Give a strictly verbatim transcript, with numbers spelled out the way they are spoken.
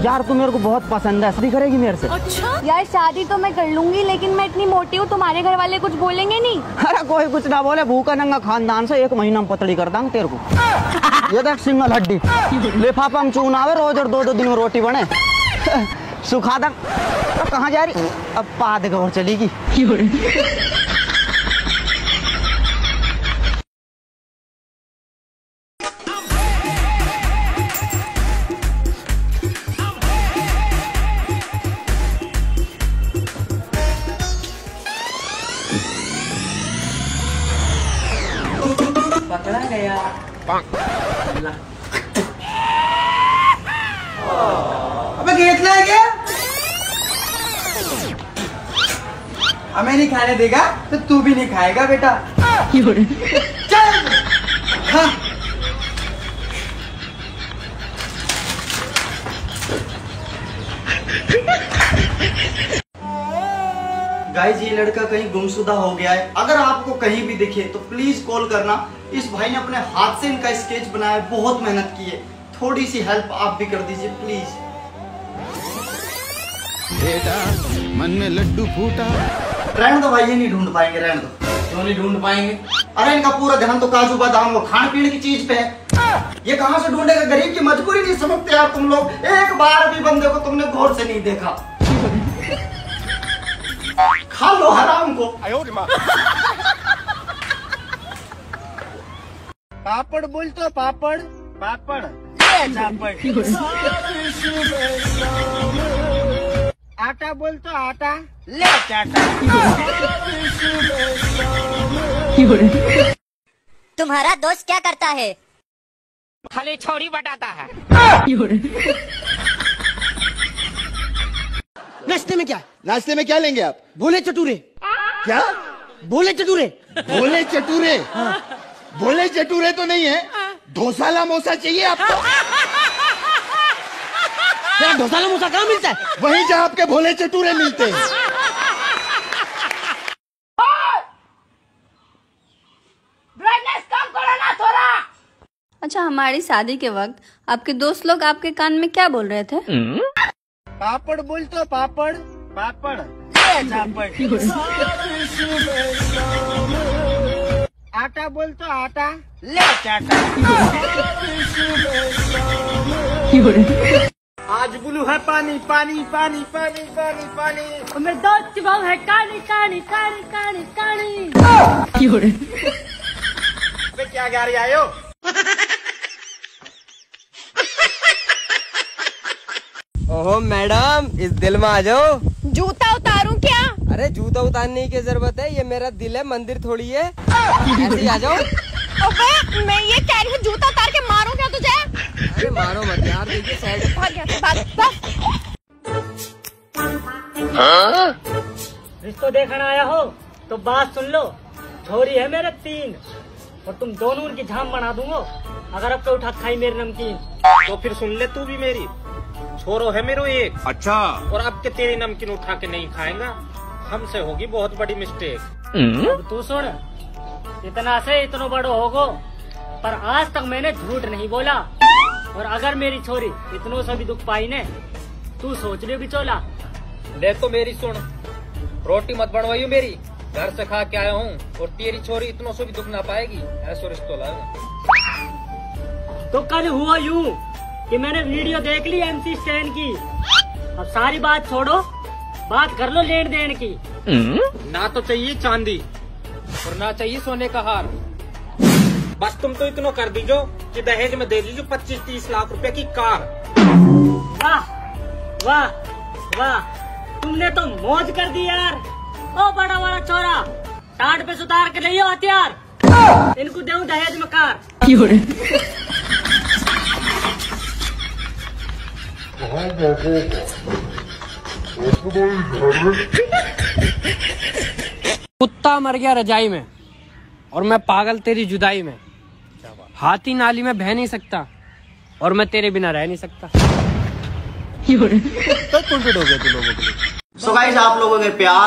यार तू मेरे को बहुत पसंद है, शादी करेगी मेरे से? अच्छा यार शादी तो मैं कर लूंगी, लेकिन मैं इतनी मोटी हूँ, तुम्हारे घर वाले कुछ बोलेंगे नहीं? अरे कोई कुछ ना बोले, भूखा नंगा खानदान से एक महीना में पतली कर दांग तेरे को। ये देख सिंगल हड्डी, लिफाफा में चून आवे रोज और दो दो दिन में रोटी बने। सुखा दंग। तो कहाँ जा रही? अब पाद और चलेगी। पकड़ा गया। अबे घेतला है क्या? हमें नहीं खाने देगा तो तू भी नहीं खाएगा बेटा। चल हाँ। गाइस ये लड़का कहीं गुमशुदा हो गया है, अगर आपको कहीं भी दिखे तो प्लीज कॉल करना। इस भाई ने अपने हाथ से इनका स्केच बनाया, बहुत मेहनत की है, थोड़ी सी हेल्प आप भी कर दीजिए प्लीज। बेटा मन में लड्डू फूटा। रहने दो भाई, ये नहीं ढूंढ पाएंगे, रहने दो। क्यों नहीं ढूंढ पाएंगे? अरे इनका पूरा ध्यान तो काजू बादाम और खाने पीने की चीज पे है, ये कहाँ से ढूंढेगा? गरीब की मजबूरी नहीं समझते यार तुम लोग, एक बार भी बंदे को तुमने गौर से नहीं देखा। खा लो हराम को। पापड़ बोल तो पापड़ पापड़ आटा बोल तो आटा ले चाटा। तुम्हारा दोस्त क्या करता है? खाली छोड़ी बटाता है। नाश्ते में क्या? नाश्ते में क्या लेंगे आप? भोले चटूरे। क्या? भोले चटूरे। भोले चटूरे? हाँ। भोले चटूरे तो नहीं है, ढोसाला मोसा चाहिए आपको। तेरा ढोसाला मोसा कहाँ मिलता है? वहीं जहाँ आपके भोले चटूरे मिलते हैं। अच्छा हमारी शादी के वक्त आपके दोस्त लोग आपके कान में क्या बोल रहे थे? पापड़ बोल तो पापड़ पापड़ आटा बोल तो आटा ले चाटा। आज बुलू है पानी पानी पानी पानी पानी पानी, मेरे दोस्त की बहू है कानी कानी कानी कानी कानी। क्या गा रही आयो? ओहो मैडम, इस दिल में आ जाओ। जूता उतारूं क्या? अरे जूता उतारने की जरूरत है, ये मेरा दिल है, मंदिर थोड़ी है। ऐसे ही आ जाओ। अबे मैं ये कह रही हूँ, जूता उतार के मारूं क्या तुझे? अरे मारो मत यार, देखिए साइड। भाग यहाँ से, भाग, भाग। रिश्तो देखने आया हो तो बात सुन लो, छोरी है मेरे तीन और तुम दोनों उनकी झाम बना दूंगा अगर अब तो उठा खाई मेरी नमकीन। तो फिर सुन ले तू भी, मेरी छोरो है मेरो एक। अच्छा। और अब के तेरी नमकीन उठा के नहीं खाएगा, हमसे होगी बहुत बड़ी मिस्टेक। अब तू सुन, इतना से इतना बड़ो होगो, पर आज तक मैंने झूठ नहीं बोला, और अगर मेरी छोरी इतनों से भी दुख पाई ने, तू सोच ले बिचोला। देख तो मेरी सुन, रोटी मत बनवाइयो मेरी, घर से खा के आया हूँ, और तेरी छोरी इतनों से भी दुख ना पाएगी, ऐसा रिश्तो लाएगा। तो कल हुआ यूं कि मैंने वीडियो देख ली एमसी स्टैन की, अब सारी बात छोड़ो, बात कर लो लेन देन की। ना तो चाहिए चांदी और ना चाहिए सोने का हार, बस तुम तो इतना कर दीजो कि दहेज में दे दीजिए पच्चीस तीस लाख रुपए की कार। वाह वाह वाह, तुमने तो मौज कर दी यार। ओ बड़ा बड़ा चोरा, टाट पे सुतार के ले आओ हथियार, इनको दूं दहेज में कार। कुत्ता मर गया रजाई में और मैं पागल तेरी जुदाई में, हाथी नाली में बह नहीं सकता और मैं तेरे बिना रह नहीं सकता। तो हो गया तू लोगों के लिए। सो गाइस आप लोगों के प्यार